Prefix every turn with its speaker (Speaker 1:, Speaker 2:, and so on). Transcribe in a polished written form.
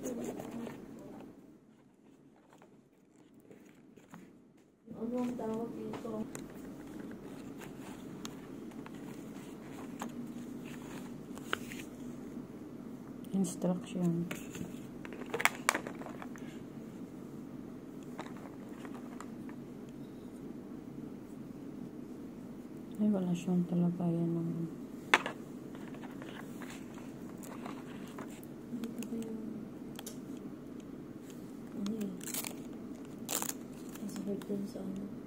Speaker 1: Ano ang tawag dito?
Speaker 2: Instruction. Ay, wala siyang talagayan ng
Speaker 1: ano eh. Nasa hard dun sa ano.